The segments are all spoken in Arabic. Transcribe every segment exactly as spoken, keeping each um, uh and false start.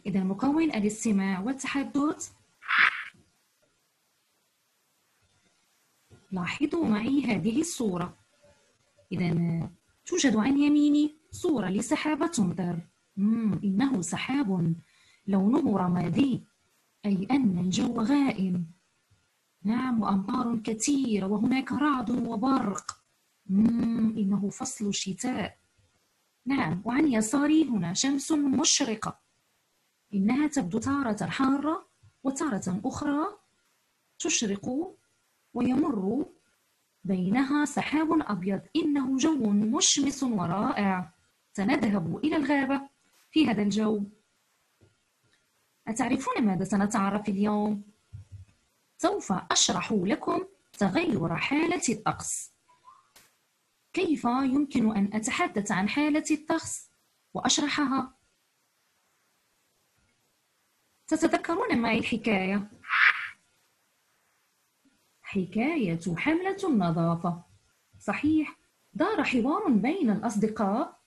إذا مكون الاستماع والتحدث. لاحظوا معي هذه الصورة. إذا توجد عن يميني صورة لسحابة تمطر. مم. إنه سحاب لونه رمادي، أي أن الجو غائم. نعم، وأمطار كثيرة، وهناك رعد وبرق. مم. إنه فصل الشتاء. نعم، وعن يساري هنا شمس مشرقة، إنها تبدو تارة حارة وتارة أخرى تشرق، ويمر بينها سحاب أبيض. إنه جو مشمس ورائع. سنذهب إلى الغابة في هذا الجو. أتعرفون ماذا سنتعرف اليوم؟ سوف أشرح لكم تغير حالة الطقس. كيف يمكن أن أتحدث عن حالة الطقس وأشرحها؟ تتذكرون معي الحكاية؟ حكاية حملة النظافة. صحيح، دار حوار بين الأصدقاء،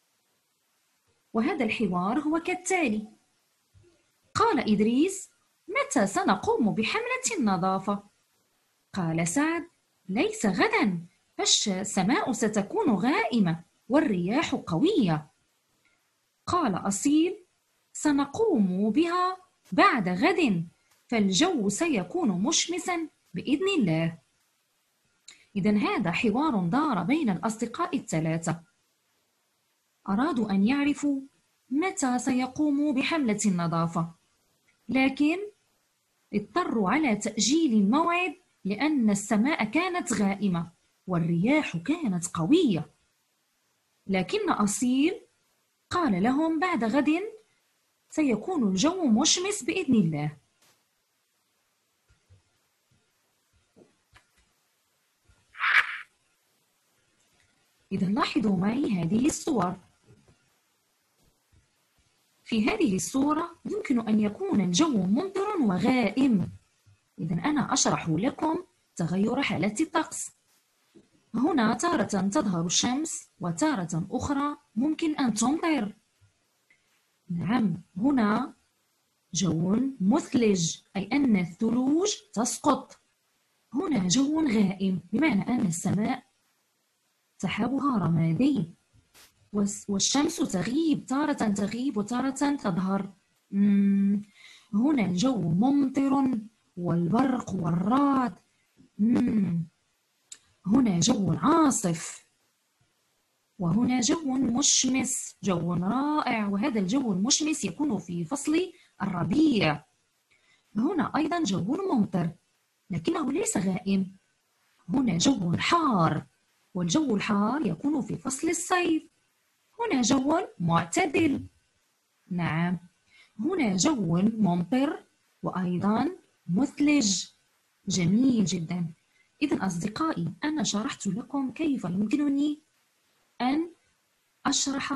وهذا الحوار هو كالتالي: قال إدريس: متى سنقوم بحملة النظافة؟ قال سعد: ليس غدا، فالسماء ستكون غائمة والرياح قوية. قال أصيل: سنقوم بها بعد غد، فالجو سيكون مشمسا بإذن الله. إذن هذا حوار دار بين الأصدقاء الثلاثة. أرادوا أن يعرفوا متى سيقوموا بحملة النظافة، لكن اضطروا على تأجيل الموعد لأن السماء كانت غائمة والرياح كانت قوية. لكن أصيل قال لهم بعد غد سيكون الجو مشمس بإذن الله. إذا لاحظوا معي هذه الصور. في هذه الصورة يمكن أن يكون الجو ممطر وغائم. إذا أنا أشرح لكم تغير حالة الطقس. هنا تارة تظهر الشمس وتارة أخرى ممكن أن تمطر. نعم، هنا جو مثلج، أي أن الثلوج تسقط. هنا جو غائم، بمعنى أن السماء سحابها رمادي، والشمس تغيب، تارة تغيب وتارة تظهر. هنا الجو ممطر والبرق والرعد. هنا جو عاصف، وهنا جو مشمس، جو رائع. وهذا الجو المشمس يكون في فصل الربيع. هنا أيضا جو ممطر لكنه ليس غائم. هنا جو حار، والجو الحار يكون في فصل الصيف. هنا جو معتدل. نعم، هنا جو ممطر وأيضا مثلج. جميل جدا. إذن أصدقائي، أنا شرحت لكم كيف يمكنني أن أشرح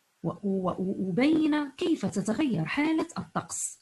وأبين كيف تتغير حالة الطقس.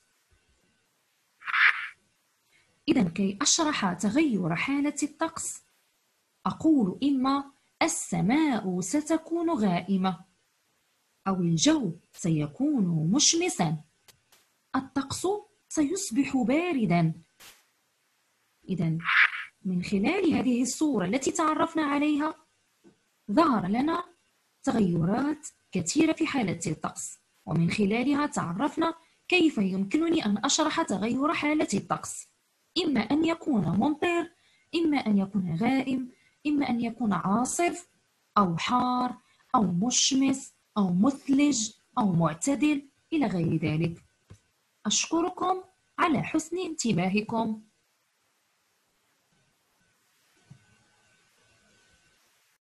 إذن كي أشرح تغير حالة الطقس أقول إما السماء ستكون غائمة، أو الجو سيكون مشمسا، الطقس سيصبح باردا. إذن من خلال هذه الصورة التي تعرفنا عليها ظهر لنا تغيرات كثيرة في حالة الطقس، ومن خلالها تعرفنا كيف يمكنني أن أشرح تغير حالة الطقس. إما أن يكون ممطر، إما أن يكون غائم، إما أن يكون عاصف أو حار أو مشمس أو مثلج أو معتدل إلى غير ذلك. أشكركم على حسن انتباهكم.